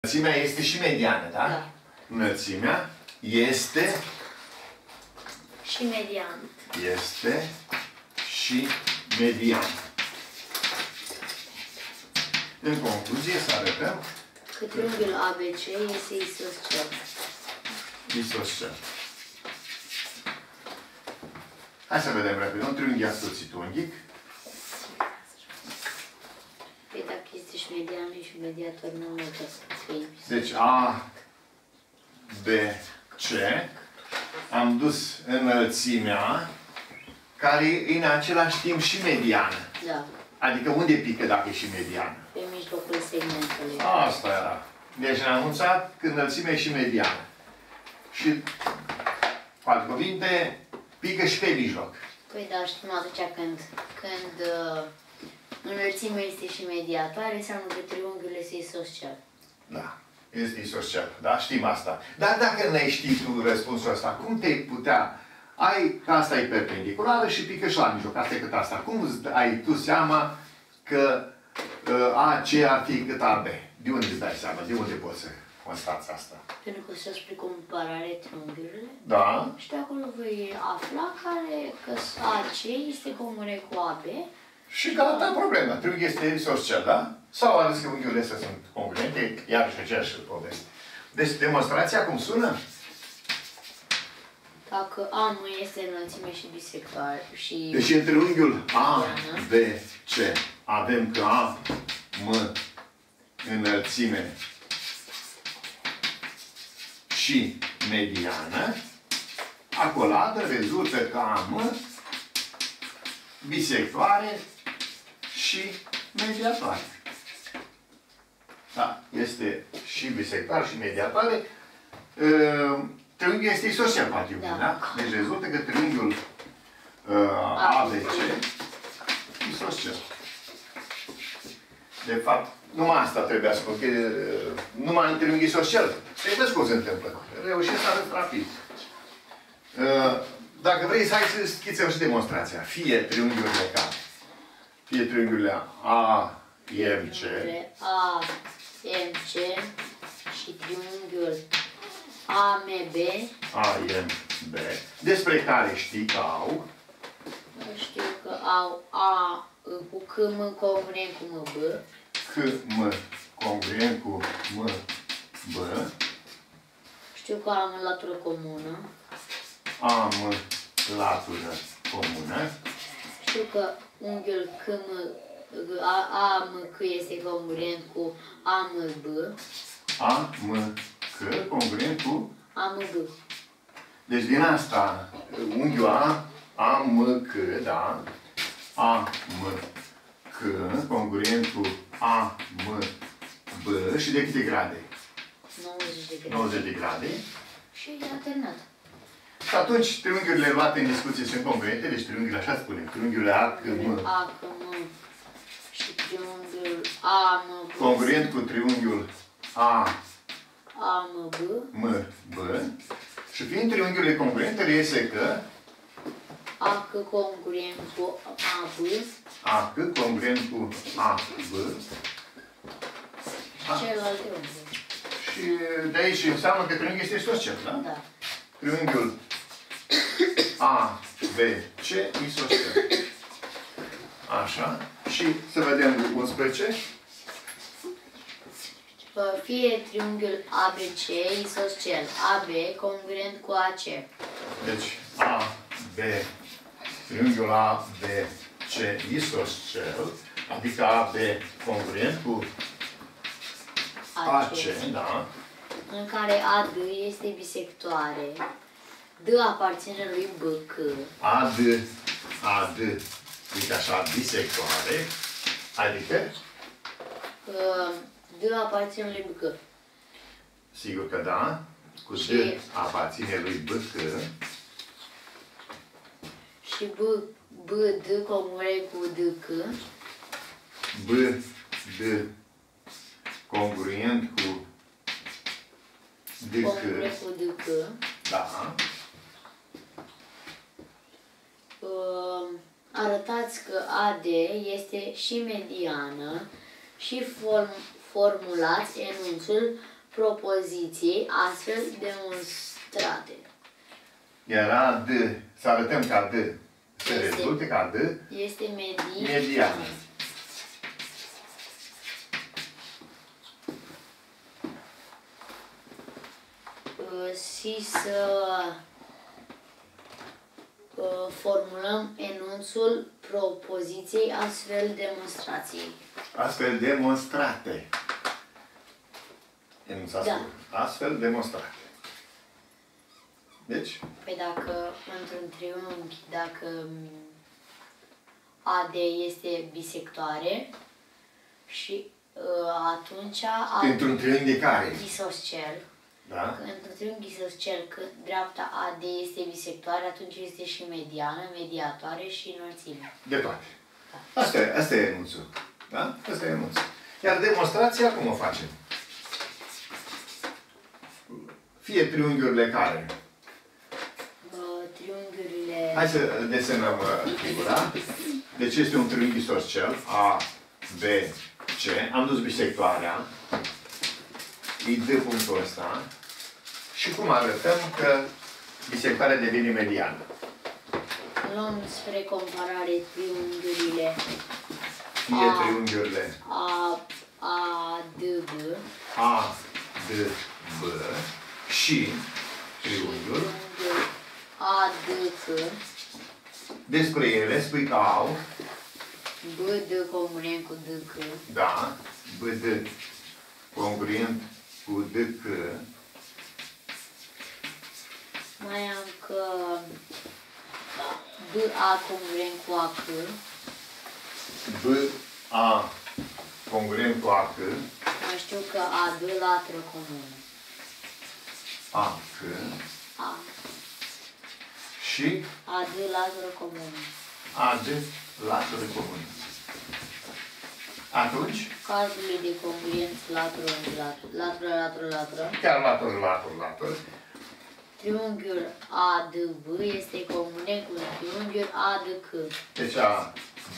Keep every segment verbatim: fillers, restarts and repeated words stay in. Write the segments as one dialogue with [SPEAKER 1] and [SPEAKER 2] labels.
[SPEAKER 1] Înălțimea este și mediană, da?
[SPEAKER 2] Da.
[SPEAKER 1] Înălțimea este
[SPEAKER 2] Și median.
[SPEAKER 1] este și mediană. În concluzie, să arătăm
[SPEAKER 2] Că triunghiul A B C este isoscel.
[SPEAKER 1] isoscel. Hai să vedem repede. Un triunghi ascuțit unghic.
[SPEAKER 2] Păi dacă este și mediană și mediator, nu mă să fie.
[SPEAKER 1] Deci A, B, C. Am dus înălțimea care e în același timp și mediană.
[SPEAKER 2] Da.
[SPEAKER 1] Adică unde pică dacă e și mediană?
[SPEAKER 2] Pe mijlocul segmentului.
[SPEAKER 1] Asta era. Deci ne-am anunțat că înălțimea e și mediană. Și, cu alte cuvinte, pică și pe mijloc.
[SPEAKER 2] Păi da, știm atunci când, când uh, înălțimea este și mediatoare, înseamnă că triunghiul este isoscel.
[SPEAKER 1] Da. Este isoscel. Da? Știm asta. Dar dacă n-ai ști tu răspunsul ăsta, cum te putea... Ai că asta e perpendiculară și pică și la mijloc. Asta e cât asta. Cum ai tu seama că uh, A C ar fi cât A B? De unde îți dai seama? De unde poți să constați asta?
[SPEAKER 2] Pentru că se spune comparare triunghiurile.
[SPEAKER 1] Da.
[SPEAKER 2] Și de acolo voi afla care, că A C este comun cu A B.
[SPEAKER 1] Și gata problema. Triunghiul este isoscel, da? Sau a zis că unghiurile astea sunt congruente, iarăși aceeași poveste. Deci demonstrația cum sună?
[SPEAKER 2] Dacă A nu este înălțime și bisectoare și...
[SPEAKER 1] Deci în triunghiul A, B, C avem că A, M, înălțime și mediană, acoladă rezultă că A, M, bisectoare și mediatoare. Da, este și bisectoare și mediatoare. Triunghiul este isoscel, poate, da. Da? Deci rezultă că triunghiul uh, A B C isoscel. De fapt, numai asta trebuia să spun, că uh, numai în triunghi isoscel. Să-i vezi cum se întâmplă. Reușesc să arăt rapid. Uh, dacă vrei, hai să schițăm și demonstrația. Fie triunghiurile care. Fie triunghiurile A, M, C.
[SPEAKER 2] A, M, C și triunghiul A, M, B.
[SPEAKER 1] A, M, B. Despre care știi că au.
[SPEAKER 2] Știu că au A cu C, M, congruent cu M, B.
[SPEAKER 1] C, M, congruent cu M, B.
[SPEAKER 2] Știu că am latură comună.
[SPEAKER 1] A, M, latură comună.
[SPEAKER 2] Știu că unghiul C, M, A, A, M, C este congruent cu A, M, B.
[SPEAKER 1] A, M, C, congruent cu
[SPEAKER 2] A, M, B.
[SPEAKER 1] Deci din asta, unghiul A, A, M, C, da? A, M, C, congruent cu A, M, B și de câte grade?
[SPEAKER 2] nouăzeci de grade.
[SPEAKER 1] nouăzeci de grade.
[SPEAKER 2] Și e alternat.
[SPEAKER 1] Și atunci triunghiurile luate în discuție sunt congruente, deci triunghiurile, așa spunem, triunghiurile A, C, M.
[SPEAKER 2] A, C, M și triunghiul A, M, B.
[SPEAKER 1] Congruent cu triunghiul A,
[SPEAKER 2] A, M, B.
[SPEAKER 1] M, B. Și fiind triunghiurile congruente, reiese că
[SPEAKER 2] A, C congruent cu A, B.
[SPEAKER 1] A, C congruent cu A, B.
[SPEAKER 2] Și celelalte unghiuri.
[SPEAKER 1] Și de aici înseamnă că triunghiul este isoscel, da?
[SPEAKER 2] Da.
[SPEAKER 1] Triunghiul A, B, C, isoscel. Așa. Și să vedem unsprezece.
[SPEAKER 2] Fie triunghiul A B C isoscel. A B congruent cu A C.
[SPEAKER 1] Deci A, B, triunghiul A, B, C, isoscel. Adică A, B congruent cu A C, da.
[SPEAKER 2] În care A D este bisectoare. D aparține lui B C.
[SPEAKER 1] A, D, A, D, uite așa, bisectoare. Adică?
[SPEAKER 2] D aparține lui B C.
[SPEAKER 1] Sigur că da. Cu D aparține lui B C.
[SPEAKER 2] Și B, B, D congruent cu D C.
[SPEAKER 1] B, D, congruent cu D C.
[SPEAKER 2] Congruent cu D C.
[SPEAKER 1] Da.
[SPEAKER 2] Uh, arătați că A D este și mediană și form, formulați enunțul propoziției astfel demonstrate.
[SPEAKER 1] Era D. Să arătăm ca D. Să
[SPEAKER 2] Este-
[SPEAKER 1] rezulte ca D.
[SPEAKER 2] Este median.
[SPEAKER 1] Median.
[SPEAKER 2] Uh, Și să uh, formulăm enunțul propoziției astfel demonstrației.
[SPEAKER 1] Astfel demonstrate. Enunțați
[SPEAKER 2] Da.
[SPEAKER 1] cu astfel demonstrate. Deci,
[SPEAKER 2] Păi dacă într-un triunghi, dacă mm, A D este bisectoare și uh, atunci A
[SPEAKER 1] într-un triunghi de care?
[SPEAKER 2] isoscel,
[SPEAKER 1] Da?
[SPEAKER 2] într-un triunghi isoscel, când dreapta A D este bisectoare, atunci este și mediană, mediatoare și înălțime.
[SPEAKER 1] De toate. Asta e, asta e enunțul. Da? Asta e enunțul. Iar demonstrația cum o facem? Fie triunghiurile care?
[SPEAKER 2] Uh, triunghiurile...
[SPEAKER 1] Hai să desenăm uh, figura. Deci este un triunghi isoscel. A, B, C. Am dus bisectoarea. E D punctul ăsta. Și cum arătăm că bisectoarea devine mediană?
[SPEAKER 2] Luăm spre comparare triunghiurile
[SPEAKER 1] Fie
[SPEAKER 2] A.
[SPEAKER 1] triunghiurile
[SPEAKER 2] A, A, D, B
[SPEAKER 1] A, D, B și triunghiul.
[SPEAKER 2] triunghiul A, D, C,
[SPEAKER 1] Despre ele spui că au,
[SPEAKER 2] B, D congruent cu D, C,
[SPEAKER 1] da, B, D congruent cu D, C,
[SPEAKER 2] mai am că B, A congruent cu A, C,
[SPEAKER 1] B, A congruent cu A, C,
[SPEAKER 2] mai știu că A, D latră comun.
[SPEAKER 1] A, C
[SPEAKER 2] A,
[SPEAKER 1] și
[SPEAKER 2] A, D latră comun.
[SPEAKER 1] A, D latură comună. Atunci,
[SPEAKER 2] Calculul de congruență latură în latură, latură, latură, latură.
[SPEAKER 1] chiar latură, latură, latură,
[SPEAKER 2] Triunghiul A D B este congruent cu triunghiul A D C.
[SPEAKER 1] deci A, D,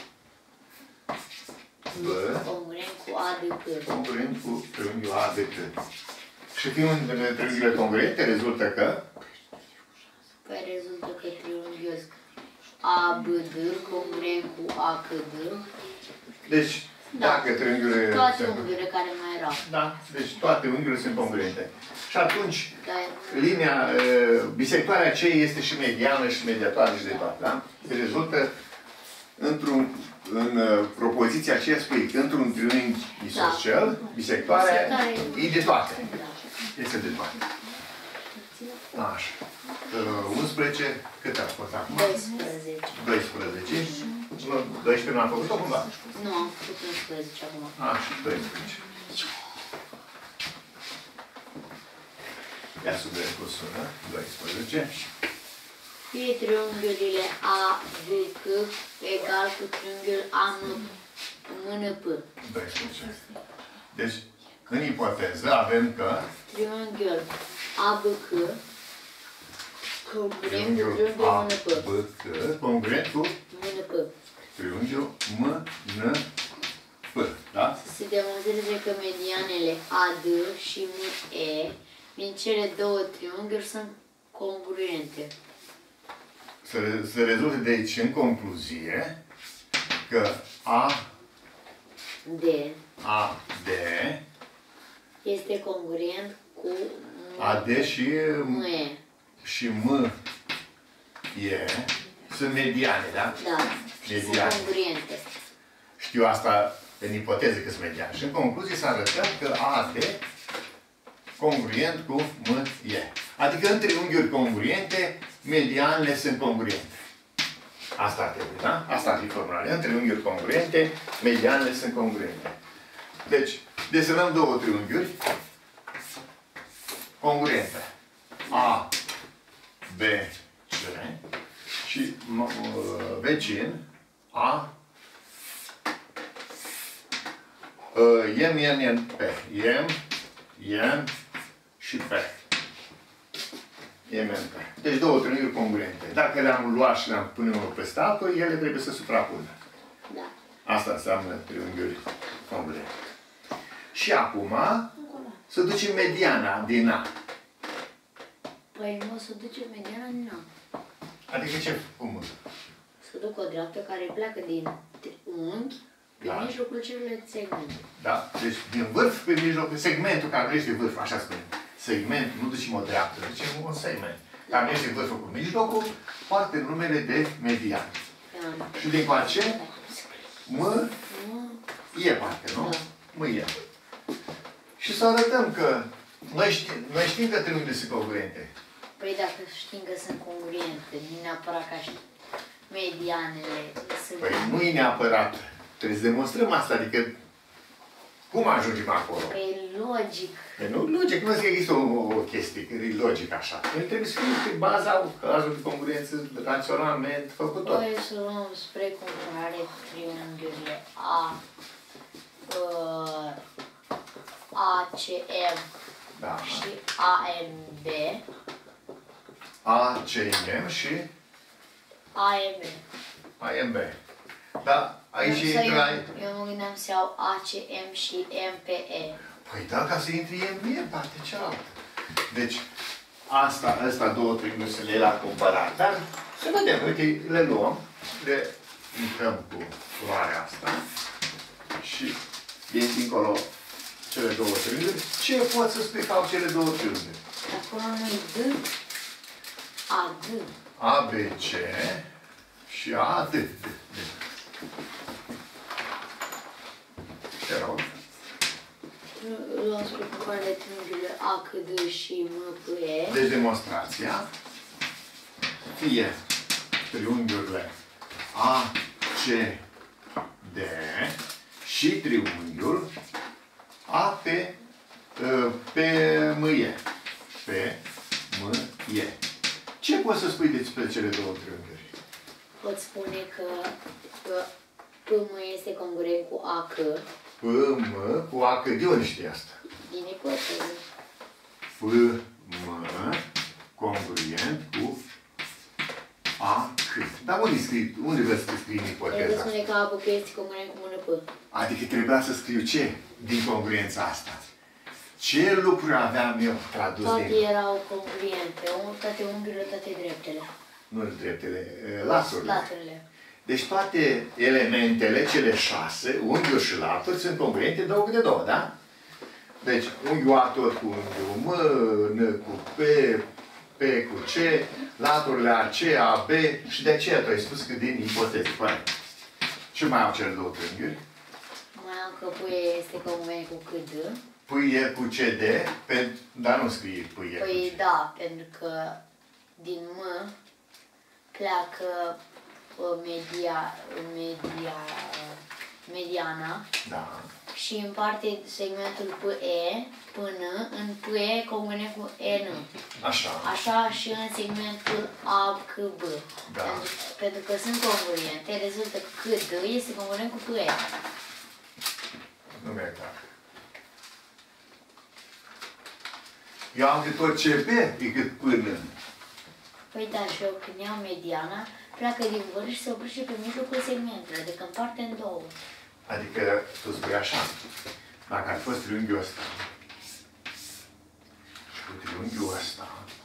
[SPEAKER 1] B
[SPEAKER 2] Congruent cu A D C.
[SPEAKER 1] congruent cu triunghiul A, D, C. Și fiind triunghiurile congruente, rezultă că
[SPEAKER 2] Păi rezultă că triunghiul A B D congruent cu A C D.
[SPEAKER 1] deci,
[SPEAKER 2] Da.
[SPEAKER 1] dacă triunghiurile
[SPEAKER 2] Toate
[SPEAKER 1] sunt-
[SPEAKER 2] unghiurile care mai erau.
[SPEAKER 1] Da, deci toate unghiurile sunt congruente. Și atunci,
[SPEAKER 2] Dar
[SPEAKER 1] linia, uh, bisectoarea C este și mediană și mediatoare și de toate, da? Rezultă într-un, în uh, propoziția aceea spui că într-un triunghi isoscel, bisectoarea
[SPEAKER 2] Bisectoarea
[SPEAKER 1] e de toate.
[SPEAKER 2] da.
[SPEAKER 1] Este de toate. Așa. Uh, unsprezece, cât a fost acum?
[SPEAKER 2] doisprezece.
[SPEAKER 1] doisprezece. Nu, doisprezece nu am făcut-o cumva?
[SPEAKER 2] Nu, am făcut unsprezece acum.
[SPEAKER 1] Așa, doisprezece. Ia sub de cursură, doisprezece.
[SPEAKER 2] Fie triunghiurile A D C egal cu triunghiul A M N P.
[SPEAKER 1] doisprezece. Deci, în ipoteză avem că
[SPEAKER 2] Triunghiul A B C congruent cu
[SPEAKER 1] triunghiul
[SPEAKER 2] triunghiul
[SPEAKER 1] A,
[SPEAKER 2] M N P.
[SPEAKER 1] B, C, congruent cu
[SPEAKER 2] M N P.
[SPEAKER 1] triunghiul M, N, P. Da?
[SPEAKER 2] Să se demonstreze că medianele A D și M E din cele două triunghiuri sunt congruente.
[SPEAKER 1] Să, re- să rezulte de aici în concluzie că A,
[SPEAKER 2] D
[SPEAKER 1] A, D,
[SPEAKER 2] este congruent cu
[SPEAKER 1] A, D și
[SPEAKER 2] M E.
[SPEAKER 1] și M, E sunt mediane, da?
[SPEAKER 2] Da,
[SPEAKER 1] Mediane.
[SPEAKER 2] sunt congruente.
[SPEAKER 1] Știu asta în ipoteză că sunt mediane. Și în concluzie să arătăm că A, D congruent cu M, E. Adică în triunghiuri congruente, medianele sunt congruente. Asta ar trebui, da? Asta ar fi formularea. În triunghiuri congruente, medianele sunt congruente. Deci, desenăm două triunghiuri congruente. A, B, C și m- uh, vecin A, uh, M, N, N, P. M, N și P. M, N, P. Deci două triunghiuri congruente. Dacă le-am luat și le-am pune unul peste altul, ele trebuie să suprapună.
[SPEAKER 2] Da.
[SPEAKER 1] Asta înseamnă triunghiuri congruente. Și acum să ducem mediana din A.
[SPEAKER 2] Păi nu să duce mediana din A.
[SPEAKER 1] Adică ce? Cum?
[SPEAKER 2] Să duc o dreaptă care pleacă din unghi pe
[SPEAKER 1] Da.
[SPEAKER 2] mijlocul celui segmente.
[SPEAKER 1] Da? Deci din vârf pe mijloc, segmentul care nu este vârf, așa spune. Segment, nu ducem o dreaptă, ducem un segment. Care nu este vârful cu mijlocul, poartă numele de median.
[SPEAKER 2] Da.
[SPEAKER 1] Și din coace, M, E parcă, nu?
[SPEAKER 2] Da.
[SPEAKER 1] M, E. Și să arătăm că noi știm, noi știm că triunghiile sunt congruente.
[SPEAKER 2] Păi dacă știm că sunt congruente, nu neapărat ca și medianele sunt...
[SPEAKER 1] Păi nu e neapărat. Trebuie să demonstrăm asta, adică cum ajungem acolo?
[SPEAKER 2] Că e logic.
[SPEAKER 1] E nu logic, nu zic că există o, o chestie, că e logic așa. Noi trebuie să fim pe baza cazului de congruență, raționalment, făcut tot.
[SPEAKER 2] Păi să luăm spre comparare triunghiurile A, uh, A C M
[SPEAKER 1] Da.
[SPEAKER 2] și A M B,
[SPEAKER 1] A, C, M și
[SPEAKER 2] A M B.
[SPEAKER 1] A, M, B. Da, aici
[SPEAKER 2] Însă
[SPEAKER 1] intră...
[SPEAKER 2] eu, eu mă gândeam să iau A C M și M P E.
[SPEAKER 1] Păi da, ca să intri M, B în partea cealaltă. Deci, asta, asta două triunghiuri să le iei la comparat. Dar să vedem, uite, le luăm, le intrăm cu floarea asta și din dincolo cele două triunghiuri. Ce pot să spui că au cele două triunghiuri?
[SPEAKER 2] Acolo nu-i D, A, D.
[SPEAKER 1] A, B, C și A, D. D, D. Te rog.
[SPEAKER 2] Luăm spre comparare triunghiurile A, C, D și M, P, E.
[SPEAKER 1] Deci demonstrația fie triunghiurile A, C, D și triunghiul A, P, P, M, E. P, M, E. Ce poți să spui despre cele două triunghiuri?
[SPEAKER 2] Pot spune că, că P M este congruent cu A C
[SPEAKER 1] P, M, cu A, C. De unde știi asta?
[SPEAKER 2] din ipoteză.
[SPEAKER 1] P, M, congruent cu A, C. Dar unde scrii? Unde vezi să scrii în
[SPEAKER 2] Trebuie să
[SPEAKER 1] ipoteza?
[SPEAKER 2] spune că A P este congruent cu mână P.
[SPEAKER 1] Adică trebuia să scriu ce din congruența asta? Ce lucruri aveam eu tradus
[SPEAKER 2] Toate
[SPEAKER 1] din...
[SPEAKER 2] erau congruente, toate unghiurile, toate dreptele.
[SPEAKER 1] Nu dreptele, laturile.
[SPEAKER 2] Laturile.
[SPEAKER 1] Deci toate elementele, cele șase, unghiuri și laturi, sunt congruente două de două, da? Deci unghiul A tot cu unghiul M, N cu P, P cu C, laturile A C, A B și de aceea tu ai spus că din ipoteze, corect. Ce mai au cele două triunghiuri?
[SPEAKER 2] Mai am că P este congruent cu C D.
[SPEAKER 1] Pâie cu C D, pe, dar nu scrie pâie.
[SPEAKER 2] Păi da, pentru că din M pleacă uh, media, media, mediana
[SPEAKER 1] Da.
[SPEAKER 2] și împarte segmentul P E până în P E congruent cu E N.
[SPEAKER 1] Așa.
[SPEAKER 2] Așa și în segmentul A C B.
[SPEAKER 1] Da.
[SPEAKER 2] Pentru, pentru că sunt congruente, rezultă că C D este congruent cu P E.
[SPEAKER 1] Nu mi-e clar. Eu am că tot C B decât până.
[SPEAKER 2] Păi da, și eu când iau mediana, pleacă din vârf și se oprește pe mijlocul segmentului, adică împarte în două.
[SPEAKER 1] Adică, tu spui așa, dacă ar fost triunghiul ăsta și cu triunghiul ăsta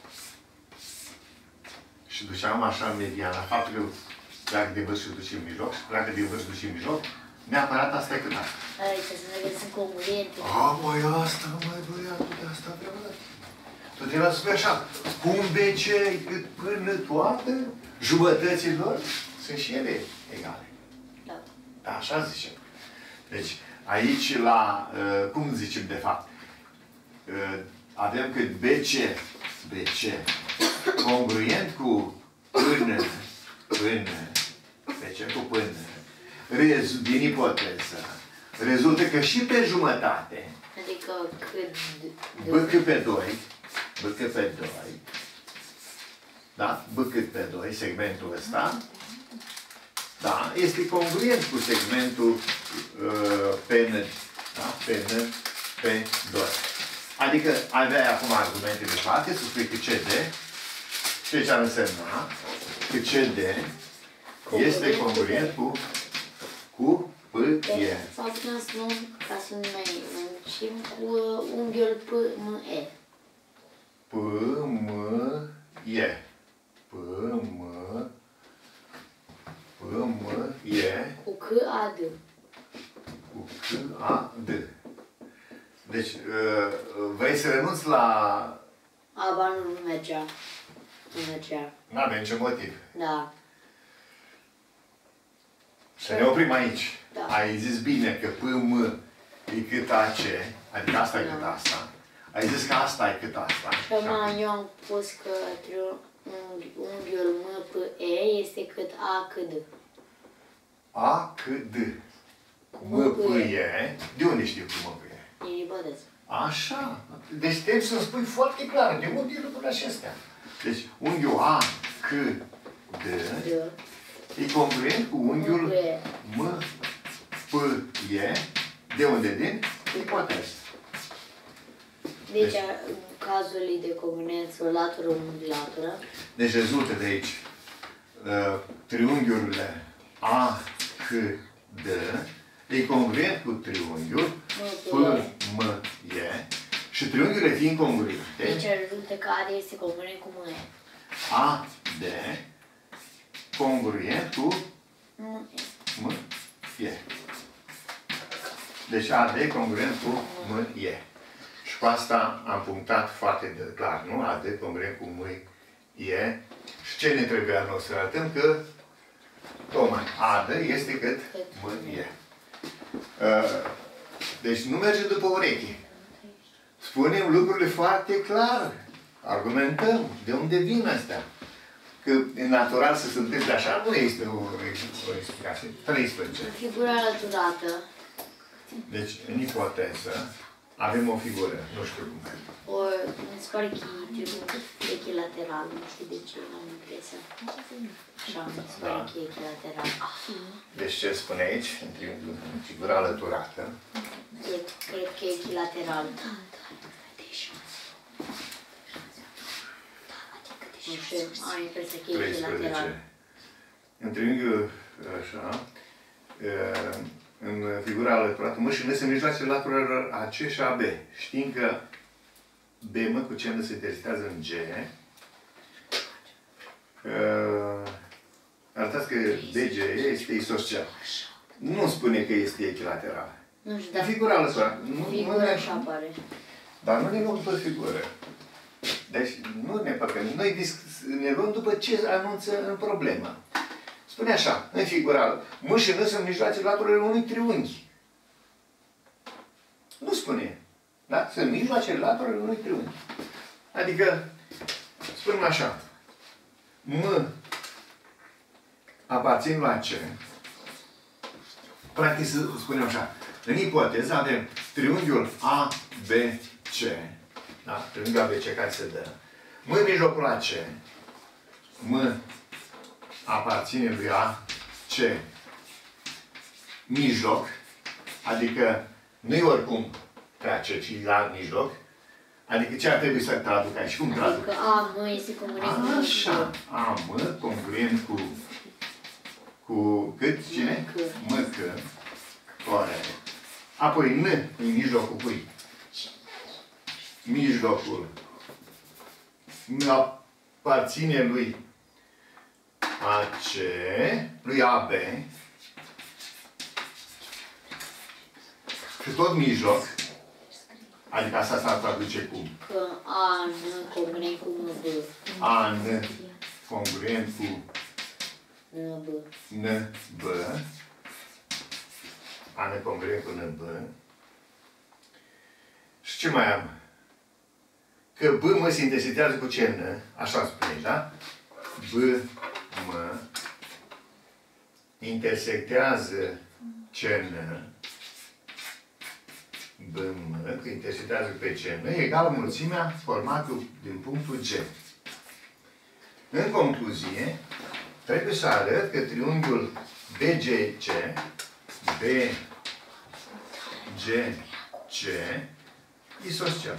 [SPEAKER 1] și duceam așa mediana, faptul că pleacă de vârf și duce în mijloc și pleacă de vârf și duce în mijloc, neapărat asta e cât asta.
[SPEAKER 2] Adică să ne că sunt congruente.
[SPEAKER 1] A, măi, asta, măi, băiatul, de asta vreau. Tu trebuie să spui așa, cum B C cât până toate jumătăților sunt și ele egale.
[SPEAKER 2] Da.
[SPEAKER 1] Da, așa zicem. Deci, aici la, uh, cum zicem de fapt, uh, avem că B C, B C, congruent cu până, până, B C cu până, rezu, din ipoteză, rezultă că și pe jumătate,
[SPEAKER 2] Adică cât...
[SPEAKER 1] B cât pe doi, B cât pe doi, da? B cât pe doi, segmentul ăsta, da? Este congruent cu segmentul uh, P N, da? P N, P doi. Adică aveai acum argumente de parte, să spui că C D, ce ar însemna? Că C D este congruent cu, cu P E.
[SPEAKER 2] Sau putem să luăm, ca să nu mai Și cu unghiul P, M, E.
[SPEAKER 1] P, M, E. P, M, P, M, E.
[SPEAKER 2] Cu C, A, D.
[SPEAKER 1] Cu C, A, D. Deci, vrei să renunți la...
[SPEAKER 2] A, ba nu, nu mergea. Nu mergea.
[SPEAKER 1] N-avem nicio motiv.
[SPEAKER 2] Da.
[SPEAKER 1] Să ne oprim aici.
[SPEAKER 2] Da.
[SPEAKER 1] Ai zis bine că P, M e cât A, C, adică asta e
[SPEAKER 2] Da.
[SPEAKER 1] cât asta. Ai zis că asta e cât asta.
[SPEAKER 2] Și acum eu am pus că triunghi- unghiul M, P, E este cât A, cât D.
[SPEAKER 1] A, C, D. M, P, E. De unde știu cum M, P, E?
[SPEAKER 2] E ipoteză.
[SPEAKER 1] Așa. Deci trebuie să-mi spui foarte clar de unde e lucrurile acestea. Deci unghiul A, C, D
[SPEAKER 2] D.
[SPEAKER 1] e congruent cu unghiul
[SPEAKER 2] M, P, E.
[SPEAKER 1] M, P, E. De unde? Din ipoteză.
[SPEAKER 2] Deci,
[SPEAKER 1] Deci-
[SPEAKER 2] cazul e de congruență latură, unghi, latură.
[SPEAKER 1] Deci rezultă de aici uh, triunghiurile A, C, D e congruent cu triunghiul P, M, E și triunghiurile fiind congruente,
[SPEAKER 2] Deci rezultă că A, D este congruent cu M, E.
[SPEAKER 1] A, D congruent cu
[SPEAKER 2] M, E.
[SPEAKER 1] M, E. Deci A, D congruent cu M, E. Și cu asta am punctat foarte de clar, nu? A, D congruent cu M, E. Și ce ne trebuia noi să arătăm? Că tocmai A, D este cât M, E. Uh, Deci nu merge după ureche. Spunem lucrurile foarte clar. Argumentăm de unde vin astea. Că e natural să se întâmple așa, nu este o, o explicație. treisprezece.
[SPEAKER 2] Figura alăturată.
[SPEAKER 1] Deci, în ipoteză, avem o figură, nu știu cum.
[SPEAKER 2] O, mi se pare că e triunghi echilateral, nu știu de ce, am impresia. Așa, mi se pare
[SPEAKER 1] Da.
[SPEAKER 2] că e echilateral.
[SPEAKER 1] Deci ce spune aici, în, triunghi- în figura alăturată,
[SPEAKER 2] Cred, cred că e echilateral. Nu știu, am impresia că e echilateral.
[SPEAKER 1] treisprezece. În triunghiul, așa, uh, în figura alăturată, mă și ne se mijloace laturelor A C și A B. Știm că B, mă, cu ce se intersectează în G. Uh, arătați că D G este isoscel. Nu spune că este echilateral.
[SPEAKER 2] Nu știu,
[SPEAKER 1] În
[SPEAKER 2] dar
[SPEAKER 1] figura alăturată. Nu, nu
[SPEAKER 2] figura
[SPEAKER 1] ne,
[SPEAKER 2] așa apare.
[SPEAKER 1] dar nu ne luăm pe figură. Deci nu ne păcăm. Noi dis- ne luăm după ce anunță în problemă. Spune așa, în figura, mă și nu sunt mijloace laturile unui triunghi. Nu spune. Da? Sunt mijloace laturile unui triunghi. Adică, spunem așa, M aparțin la C. Practic să spunem așa, în ipoteză avem triunghiul A B C. Da? Triunghiul A B C care se dă. M în mijlocul la C. M aparține lui A C mijloc, adică nu e oricum pe A C, ci la mijloc. Adică ce ar trebui să traduc aici? Cum traduc?
[SPEAKER 2] Adică A, M este congruent cu
[SPEAKER 1] Așa. A, M, congruent cu cu cât? Cine?
[SPEAKER 2] M, C.
[SPEAKER 1] M, C. Corect. Apoi N, în mijlocul cui? Mijlocul. N aparține lui A C, lui A B. Și tot mijloc. Adică asta s-ar traduce cum?
[SPEAKER 2] Că A, N, congruent cu M, B.
[SPEAKER 1] A, N, congruent cu
[SPEAKER 2] N, B.
[SPEAKER 1] N, B. A, N, congruent cu N, B. Și ce mai am? Că B, M se intersectează cu C, N. Așa spune, da? B, M intersectează C, N. B, M, că intersectează pe C, N, egală mulțimea formată din punctul G. În concluzie, trebuie să arăt că triunghiul B G C, B G C, isoscel.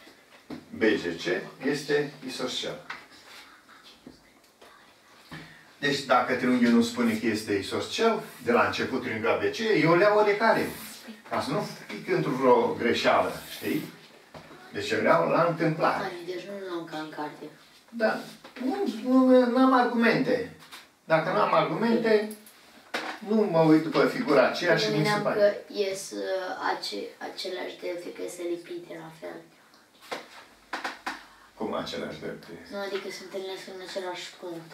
[SPEAKER 1] B G C este isoscel. Deci dacă triunghiul nu spune că este isoscel, de la început triunghiul A B C, eu le iau oricare. Ca să nu pic într-o greșeală, știi? Deci eu le iau la întâmplare.
[SPEAKER 2] Ai, deci nu luăm ca în carte.
[SPEAKER 1] Da. Nu, nu am argumente. Dacă nu am argumente, nu mă uit după figura aceea și nu se pare.
[SPEAKER 2] că ies uh, ace, aceleași delte, că se lipite la fel.
[SPEAKER 1] Cum aceleași delte?
[SPEAKER 2] Nu, adică se întâlnesc în același punct.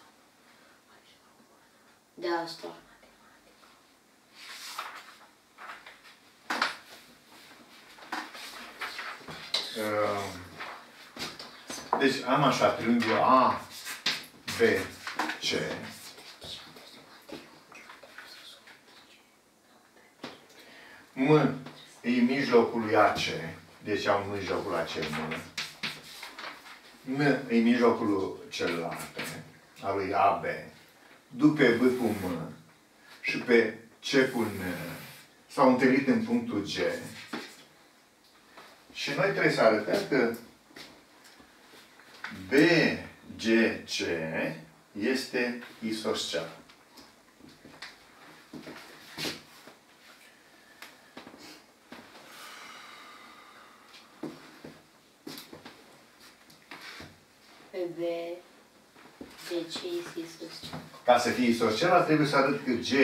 [SPEAKER 2] De asta.
[SPEAKER 1] Deci am așa triunghiul A, B, C. M e mijlocul lui A C. Deci am mijlocul A C M. M e mijlocul celălalt, al lui A B. După B cu M și pe C cu N s-au întâlnit în punctul G. Și noi trebuie să arătăm că B G C este isoscel.
[SPEAKER 2] Pe B, G C este isoscel.
[SPEAKER 1] Ca să fie isoscel, trebuie să arăt că G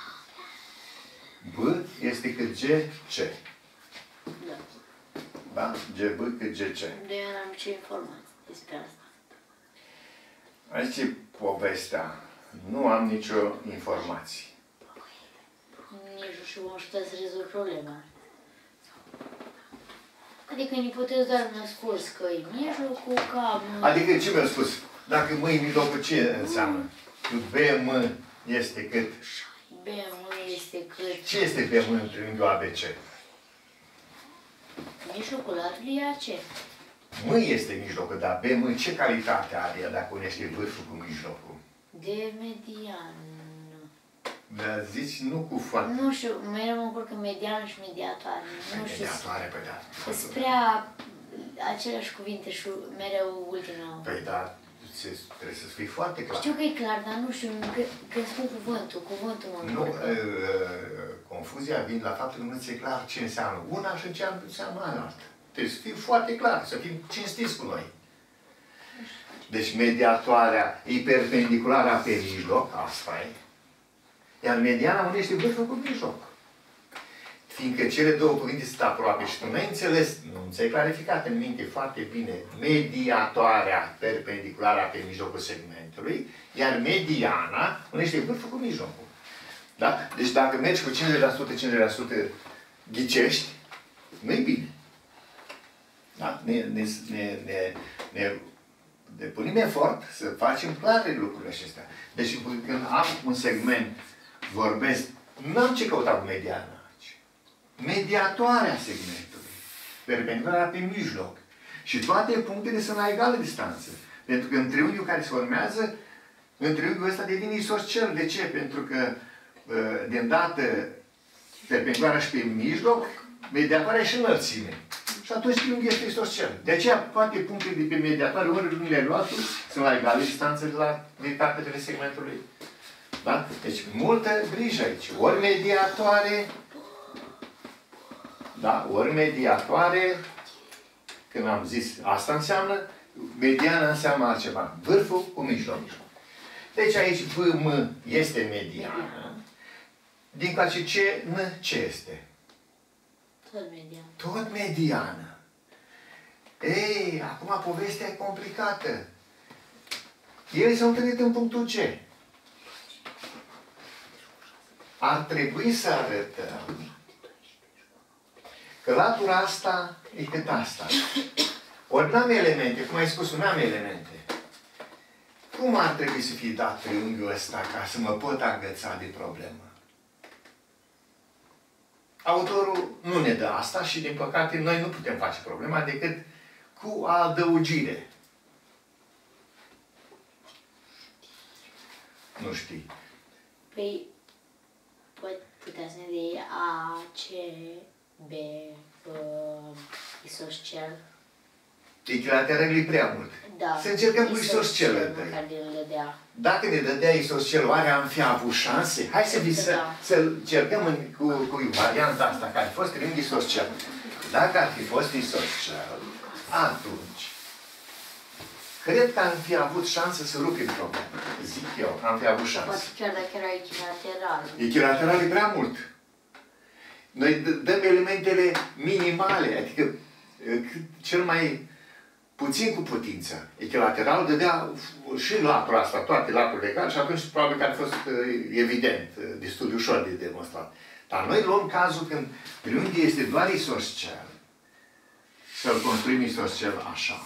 [SPEAKER 1] B este cât G C.
[SPEAKER 2] Da.
[SPEAKER 1] Da? G B cât G C.
[SPEAKER 2] De eu n-am ce informații despre asta.
[SPEAKER 1] Aici e povestea. Nu am nicio informație.
[SPEAKER 2] Nici nu știu cum aș putea să rezolv problema. Adică în ipoteză doar mi-a spus că e mijlocul, ca...
[SPEAKER 1] Adică ce mi-a spus? Dacă M e mijlocul, ce înseamnă? B M este cât?
[SPEAKER 2] B M este cât...
[SPEAKER 1] Ce este B M în triunghiul A B C?
[SPEAKER 2] Mijlocul latului A C.
[SPEAKER 1] M este mijlocul, dar B M ce calitate are dacă unește vârful cu mijlocul?
[SPEAKER 2] De median.
[SPEAKER 1] Dar zici nu cu foarte...
[SPEAKER 2] Nu știu, mereu mă încurc în median și mediatoare. Nu știu.
[SPEAKER 1] Mediatoare, păi da.
[SPEAKER 2] Sunt prea aceleași cuvinte și mereu ultima.
[SPEAKER 1] Păi da, trebuie să fii foarte clar.
[SPEAKER 2] Știu că e clar, dar nu știu, când spun cuvântul, cuvântul mă
[SPEAKER 1] Nu,
[SPEAKER 2] încurcă.
[SPEAKER 1] confuzia vine la faptul că nu ți-e clar ce înseamnă una și ce înseamnă alta. Trebuie să fim foarte clar, să fim cinstiți cu noi. Deci mediatoarea e perpendiculară pe mijloc, asta e. Iar mediana unește vârful cu mijloc. Fiindcă cele două cuvinte sunt aproape și tu nu ai înțeles, nu ți-ai clarificat în minte foarte bine mediatoarea perpendiculară pe mijlocul segmentului, iar mediana unește vârful cu mijlocul. Da? Deci dacă mergi cu cincizeci la sută, cincizeci la sută ghicești, nu-i bine. Da? Ne, ne, ne, ne, ne depunem efort să facem clare lucrurile acestea. Deci când am un segment, vorbesc, nu am ce căuta cu mediana aici. Mediatoarea segmentului, perpendiculara pe mijloc. Și toate punctele sunt la egală distanță. Pentru că în triunghiul care se formează, în triunghiul ăsta devine isoscel. De ce? Pentru că de îndată perpendiculara și pe mijloc, mediatoarea și înălțime. Și atunci triunghiul este isoscel. De aceea toate punctele de pe mediatoare, ori nu le-ai luat, sunt la egală distanță de la de capetele segmentului. Da? Deci multă grijă aici. Ori mediatoare, da? Ori mediatoare, când am zis asta înseamnă, mediana înseamnă altceva. Vârful cu mijloc. Deci aici V M este mediană. Din place ce N ce este?
[SPEAKER 2] Tot median.
[SPEAKER 1] Tot mediană. Ei, acum povestea e complicată. Ele s-au întâlnit în punctul G. Ar trebui să arătăm că latura asta e cât asta. Ori n-am elemente, cum ai spus, nu am elemente. Cum ar trebui să fie dat triunghiul ăsta ca să mă pot agăța de problemă? Autorul nu ne dă asta și, din păcate, noi nu putem face problema decât cu adăugire. Nu știi.
[SPEAKER 2] Păi, pot putea să ne dea A, C, B, B, isoscel.
[SPEAKER 1] Echilateralul e prea mult.
[SPEAKER 2] Da.
[SPEAKER 1] Să încercăm cu isoscelul. Dacă ne dădea isoscelul, oare am fi avut șanse? Hai să, vi, să,
[SPEAKER 2] Da.
[SPEAKER 1] să încercăm în, cu, cu varianta asta, care a fost triunghi isoscel. Dacă ar fi fost isoscel, atunci, cred că am fi avut șansă să rupim problema. Zic eu, am fi avut șansă.
[SPEAKER 2] Poate chiar dacă era echilateral.
[SPEAKER 1] Echilateral e prea mult. Noi dăm elementele minimale, adică cel mai puțin cu putință. Echilateralul dădea și latura asta, toate laturile egale și atunci probabil că a fost evident, destul de ușor de demonstrat. Dar noi luăm cazul când triunghiul este doar isoscel. Să-l construim isoscel așa.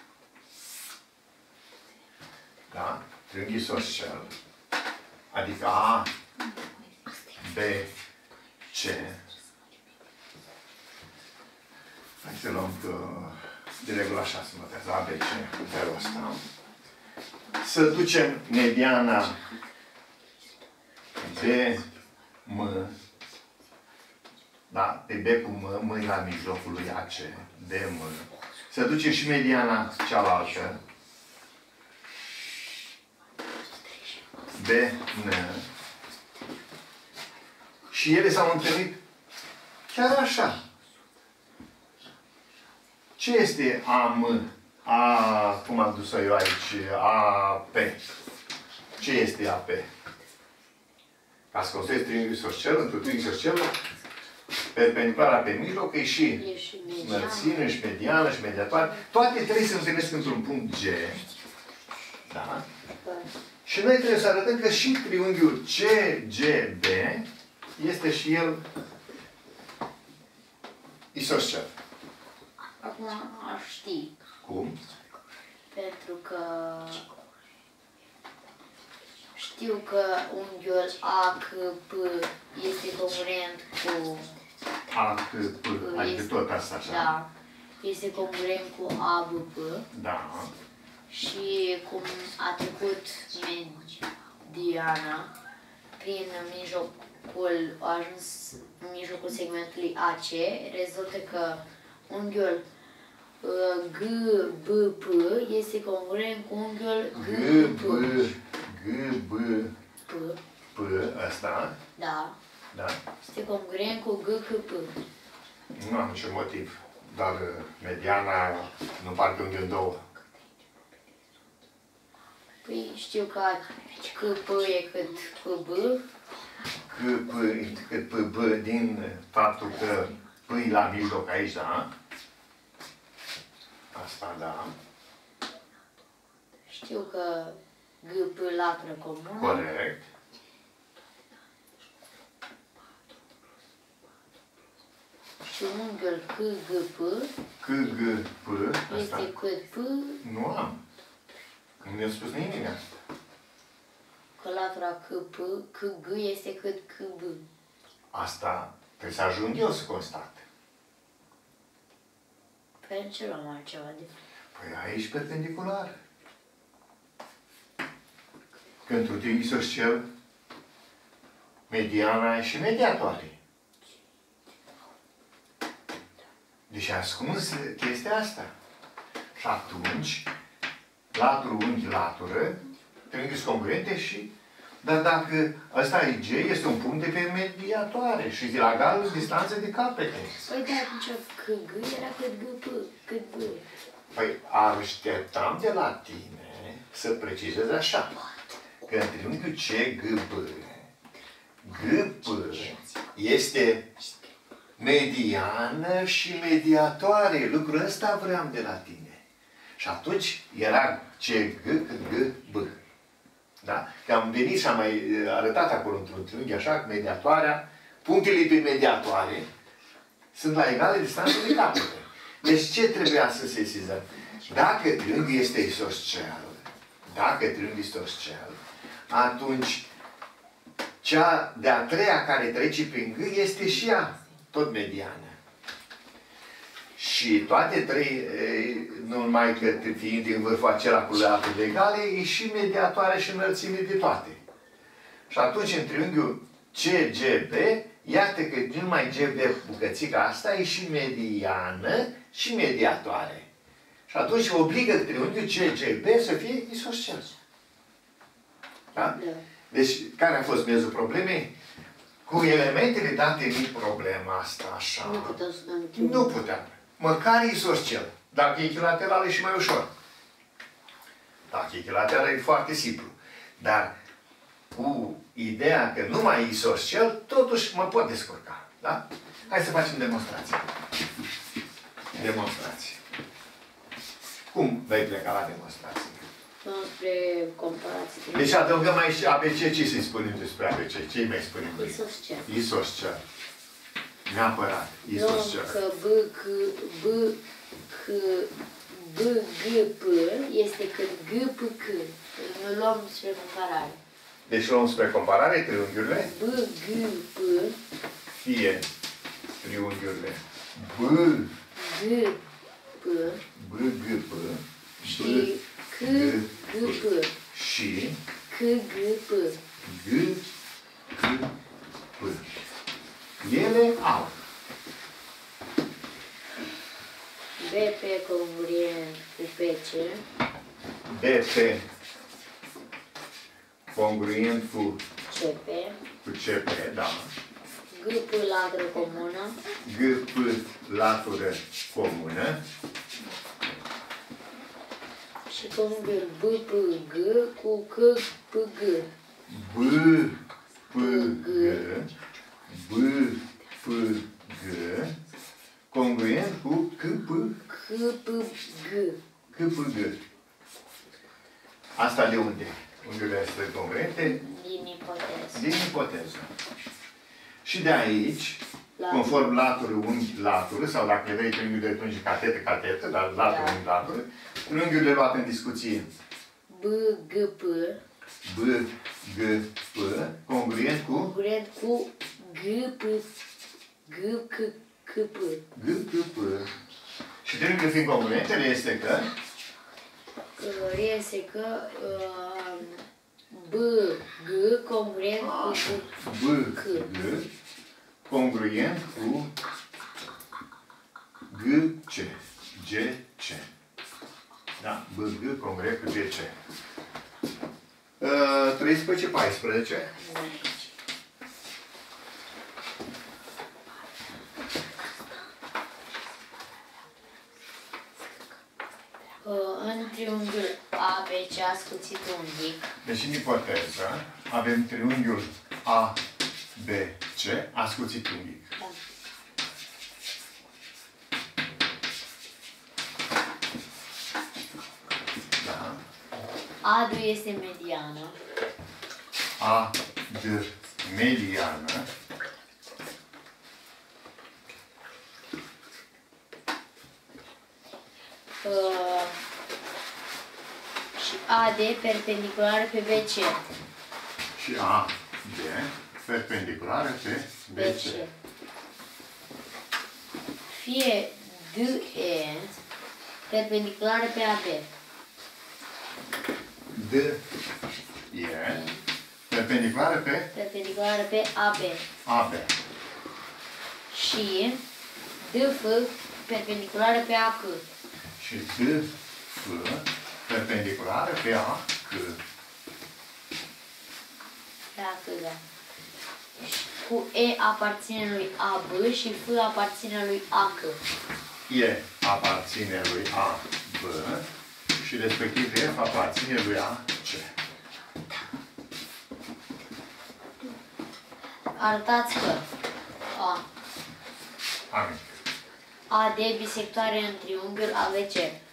[SPEAKER 1] Da? Triunghi isoscel. Adică A, B, C. Hai să luăm că de regulă așa se notează, A, B, C, în felul ăsta. Să ducem mediana B, M, da? Pe B cu M, M la mijlocul lui A C, B, M. Să ducem și mediana cealaltă, B, N. Și ele s-au întâlnit chiar așa. Ce este A M? A, cum am dus-o eu aici? A P. Ce este A P? Ca să construiesc triunghiul isoscel, într-un triunghi isoscel, perpendiculara pe mijloc, e și înălțime, și mediană, și mediatoare. Toate trei se întâlnesc într-un punct G. Da? Și noi trebuie să arătăm că și triunghiul C G B este și el isoscel.
[SPEAKER 2] Acum aș ști.
[SPEAKER 1] Cum?
[SPEAKER 2] Pentru că știu că unghiul A C P este congruent cu...
[SPEAKER 1] A C P, adică tot asta așa.
[SPEAKER 2] Da. Este congruent cu A B P.
[SPEAKER 1] Da.
[SPEAKER 2] Și cum a trecut mediana prin mijlocul, a ajuns în mijlocul segmentului A C, rezultă că unghiul G B P este congruent cu unghiul G B P.
[SPEAKER 1] G B
[SPEAKER 2] P.
[SPEAKER 1] P, ăsta.
[SPEAKER 2] Da.
[SPEAKER 1] Da.
[SPEAKER 2] Este congruent cu G C P.
[SPEAKER 1] Nu am niciun motiv. Dar mediana nu parcă unghiul în două.
[SPEAKER 2] Păi știu că C P e cât P B.
[SPEAKER 1] C P e cât P B din faptul că P e la mijloc aici, da? Asta, da.
[SPEAKER 2] Știu că G P latură comună.
[SPEAKER 1] Corect.
[SPEAKER 2] Și unghiul C G P
[SPEAKER 1] C G P, asta.
[SPEAKER 2] este cât P.
[SPEAKER 1] Nu am. Nu mi-a spus nimic asta.
[SPEAKER 2] Că latura C P, C G este cât C B.
[SPEAKER 1] Asta trebuie să ajung eu să constat.
[SPEAKER 2] Păi ce luăm altceva de...
[SPEAKER 1] Păi aici perpendicular. Când tu triunghi isoscel, mediana e și mediatoare. Deci ascuns chestia asta. Și atunci, latură unghi latură, triunghi sunt congruente și... Dar dacă ăsta e G, este un punct de pe mediatoare și de la egală distanță de capete.
[SPEAKER 2] Păi de atunci C G era cât G P, cât B.
[SPEAKER 1] Păi așteptam de la tine să precizezi așa. Că în triunghiul C G B, G P este mediană și mediatoare. Lucrul ăsta vreau de la tine. Și atunci era C G cât G B. Da? Că am venit și am mai arătat acolo într-un triunghi așa, cu mediatoarea. Punctele pe mediatoare sunt la egală distanță de capete. Deci ce trebuia să sesizăm? Dacă triunghiul este isoscel, dacă triunghiul este isoscel, atunci cea de-a treia care trece prin G este și ea tot mediană. Și toate trei, nu numai că fiind din vârful acela cu laturile egale, e și mediatoare și înălțime de toate. Și atunci în triunghiul C G B, iată că numai G B bucățica asta e și mediană și mediatoare. Și atunci obligă triunghiul C G B să fie isoscel. Da?
[SPEAKER 2] Da.
[SPEAKER 1] Deci, care a fost miezul problemei? Cu elementele date în problema asta, așa.
[SPEAKER 2] Nu putem să
[SPEAKER 1] Nu puteam. Măcar isoscel. Dacă e echilateral e și mai ușor. Dacă e echilateral e foarte simplu. Dar cu ideea că nu mai e isoscel, totuși mă pot descurca. Da? Hai să facem demonstrație. Demonstrație. Cum vei pleca la demonstrație?
[SPEAKER 2] Spre comparație.
[SPEAKER 1] Deci adăugăm aici A B C. Ce să-i spunem despre A B C? Ce-i mai spunem?
[SPEAKER 2] Isoscel.
[SPEAKER 1] Isoscel. Neapărat. Isoscel.
[SPEAKER 2] Că B, C, B, C, B, G, P este cât G, P, C. Îl luăm spre comparare.
[SPEAKER 1] Deci luăm spre comparare triunghiurile.
[SPEAKER 2] B, G, P.
[SPEAKER 1] Fie triunghiurile B,
[SPEAKER 2] G, P.
[SPEAKER 1] B, G, P.
[SPEAKER 2] Și C, G, P.
[SPEAKER 1] Și
[SPEAKER 2] C, G, P.
[SPEAKER 1] G, C, P. Ele au
[SPEAKER 2] B P congruent cu P C.
[SPEAKER 1] B P congruent cu
[SPEAKER 2] C P.
[SPEAKER 1] cu C P, da.
[SPEAKER 2] G, P latură comună.
[SPEAKER 1] G, P latură comună.
[SPEAKER 2] Și congruent B, P, G cu C, P, G.
[SPEAKER 1] B, P, G. B, P, G. Congruent cu C, P,
[SPEAKER 2] C, P, G.
[SPEAKER 1] C, P, G. Asta de unde? Unghiurile sunt congruente?
[SPEAKER 2] Din ipoteză.
[SPEAKER 1] Din ipoteză. Și de aici,
[SPEAKER 2] Latură.
[SPEAKER 1] conform latură, unghi, latură, sau dacă vrei triunghiul de atunci catetă, catetă, dar latură,
[SPEAKER 2] Da.
[SPEAKER 1] unghi, latură, triunghiurile luate în discuție
[SPEAKER 2] B, G, P.
[SPEAKER 1] B, G, P, congruent cu
[SPEAKER 2] Congruent cu G, P, G, C, C, P.
[SPEAKER 1] G, P, P. Și triunghiul fiind congruentele este că
[SPEAKER 2] Că Iese că uh, B, G congruent cu
[SPEAKER 1] B, G, congruent cu G, C. G, C. Da? B, G, congruent cu G, C. Uh, treisprezece, paisprezece.
[SPEAKER 2] Uh, în triunghiul A B C ascuțit unghic.
[SPEAKER 1] Deci în ipoteză avem triunghiul A, B, C ascuțit unghic.
[SPEAKER 2] Da.
[SPEAKER 1] Da?
[SPEAKER 2] A D este mediană.
[SPEAKER 1] A, D, mediană.
[SPEAKER 2] Uh, și A D perpendiculară pe B C.
[SPEAKER 1] Și A, D, perpendiculară pe B,
[SPEAKER 2] B
[SPEAKER 1] C.
[SPEAKER 2] C. Fie D E perpendiculară pe A B.
[SPEAKER 1] D, E, perpendiculară pe
[SPEAKER 2] Perpendiculară pe A B.
[SPEAKER 1] A, B.
[SPEAKER 2] Și D F perpendiculară pe A C.
[SPEAKER 1] Și D, F, perpendiculară pe A, C.
[SPEAKER 2] Pe A C, da. Cu E aparține lui A B și F aparține lui A C.
[SPEAKER 1] E aparține lui A, B și respectiv F aparține lui A, C.
[SPEAKER 2] Arătați că A.
[SPEAKER 1] Amin.
[SPEAKER 2] A D bisectoare în triunghiul A B C.